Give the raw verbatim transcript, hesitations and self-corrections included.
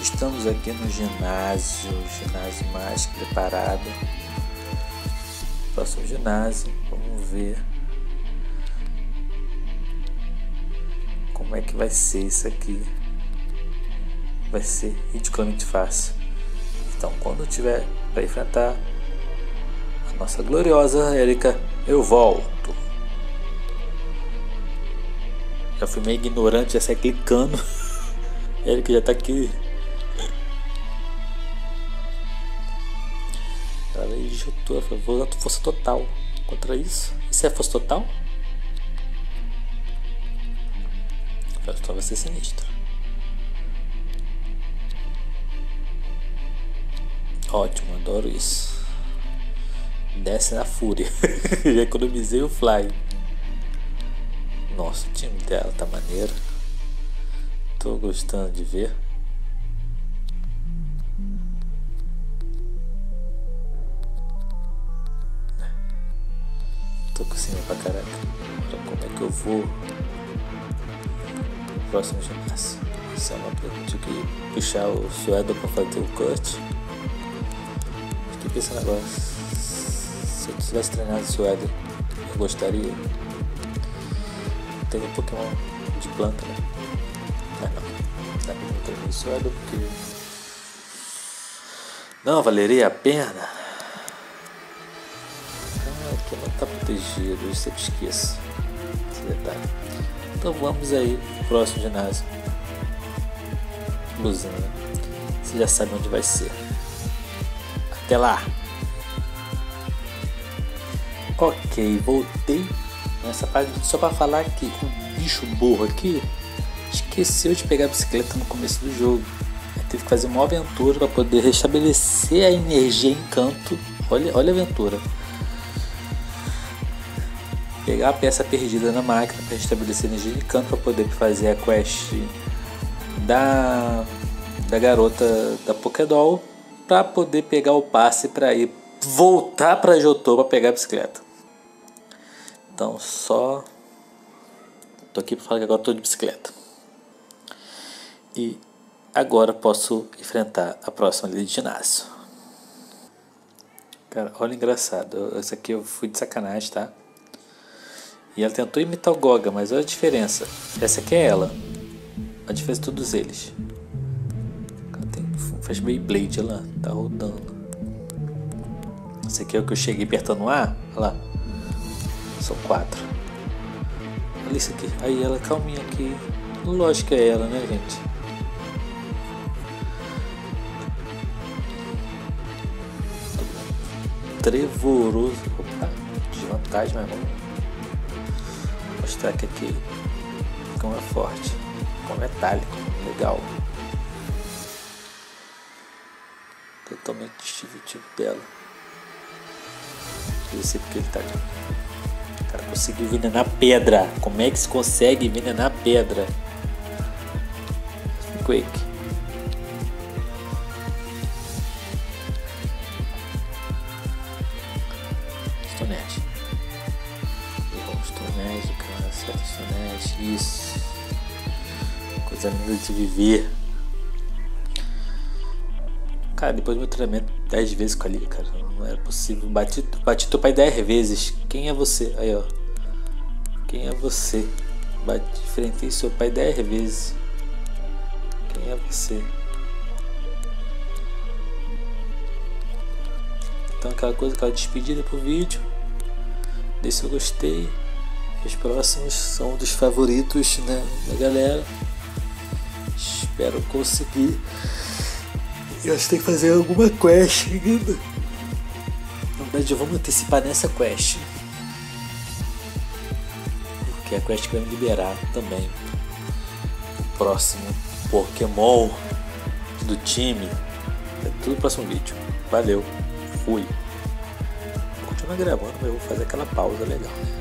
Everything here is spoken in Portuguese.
Estamos aqui no ginásio, ginásio mais preparado. Próximo ginásio, vamos ver como é que vai ser isso aqui. Vai ser ridiculamente fácil. Então, quando tiver para enfrentar a nossa gloriosa Erika, eu volto. Já fui meio ignorante, já saí clicando. Erika já tá aqui. Ela injetou, vou usar força total contra isso. Isso é força total? Força total vai ser sinistro. Ótimo, adoro isso. Desce na fúria. Já economizei o fly. Nossa, o time dela tá maneiro. Tô gostando de ver. Tô com cima pra caraca. Então, como é que eu vou pro próximo ginásio? Isso é uma pergunta que puxar o Sueda pra fazer o cut. Fiquei pensando agora. Se eu tivesse treinado o Sueda, eu gostaria. Tem um Pokémon de planta, né? Mas não. Dá pra não treinar o Sueda porque não valeria a pena. Que não está protegido, eu sempre esqueço esse detalhe. Então vamos aí pro próximo ginásio. Luzinha, você já sabe onde vai ser. Até lá. Ok, voltei nessa parte só para falar que o bicho burro aqui esqueceu de pegar a bicicleta no começo do jogo. Aí teve que fazer uma aventura para poder restabelecer a energia em canto. Olha, olha a aventura. Pegar a peça perdida na máquina para restabelecer energia de canto para poder fazer a quest da, da garota da Pokédoll, para poder pegar o passe para ir voltar para Johto para pegar a bicicleta. Então só tô aqui para falar que agora tô de bicicleta. E agora posso enfrentar a próxima ali de ginásio. Cara, olha engraçado, esse aqui eu fui de sacanagem, tá? E ela tentou imitar o Goga, mas olha a diferença. Essa aqui é ela. A diferença de todos eles. Ela tem, faz meio blade, ela tá rodando. Esse aqui é o que eu cheguei apertando A. Olha lá. São quatro. Olha isso aqui. Aí ela calminha aqui. Lógico que é ela, né, gente? Trevoroso. Opa, desvantagem, mas vamos mostrar que aqui como é forte, como é metálico, legal, totalmente distintivo dela. Eu sei porque ele tá ali. O cara conseguiu envenenar pedra. Como é que se consegue envenenar pedra? Quake. Stonete. Stonete, cara, certo, Stonete, isso. Coisa linda de viver. Cara, depois do meu treinamento dez vezes com a liga, cara, não era possível. Bati, bati teu pai dez vezes. Quem é você? Aí, ó. Quem é você? Bati, enfrentei seu pai dez vezes. Quem é você? Então, aquela coisa, aquela despedida pro vídeo. Deixe seu gostei. Os próximos são dos favoritos, né, da galera. Espero conseguir. Eu acho que tem que fazer alguma quest ainda. Na verdade, vamos antecipar nessa quest, porque é a quest que vai me liberar também o próximo Pokémon do time. É tudo no próximo vídeo. Valeu, fui. Vou continuar gravando, mas eu vou fazer aquela pausa legal, né?